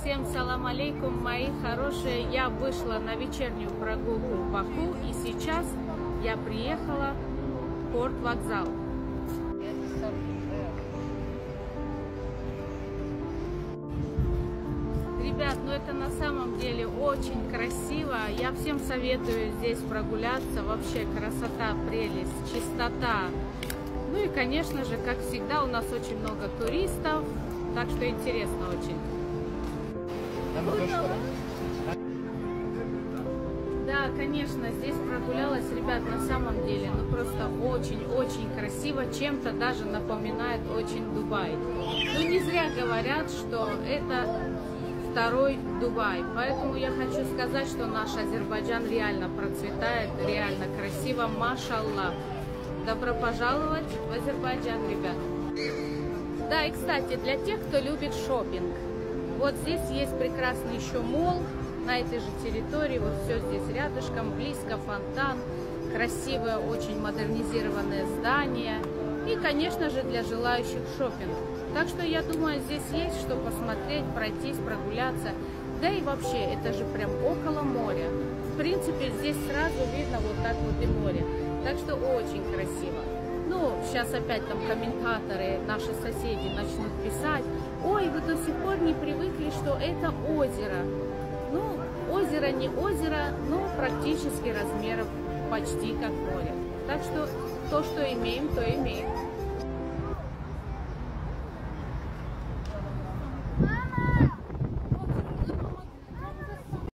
Всем салам алейкум, мои хорошие. Я вышла на вечернюю прогулку в Баку, и сейчас я приехала в порт-вокзал. Ребят, ну это на самом деле очень красиво. Я всем советую здесь прогуляться. Вообще красота, прелесть, чистота. Ну и, конечно же, как всегда, у нас очень много туристов, так что интересно очень. Да, конечно, здесь прогулялась, ребят, на самом деле, ну просто очень-очень красиво, чем-то даже напоминает очень Дубай. Ну не зря говорят, что это второй Дубай, поэтому я хочу сказать, что наш Азербайджан реально процветает, реально красиво, машаллах. Добро пожаловать в Азербайджан, ребят. Да, и кстати, для тех, кто любит шопинг, вот здесь есть прекрасный еще молл на этой же территории, вот все здесь рядышком, близко фонтан, красивое, очень модернизированное здание и, конечно же, для желающих шопинг. Так что я думаю, здесь есть что посмотреть, пройтись, прогуляться, да и вообще, это же прям около моря. В принципе, здесь сразу видно вот так вот и море, так что очень красиво. Ну, сейчас опять там комментаторы, наши соседи начнут писать: ой, вы до сих пор не привыкли, что это озеро. Ну, озеро не озеро, но практически размеров почти как море. Так что то, что имеем, то имеем.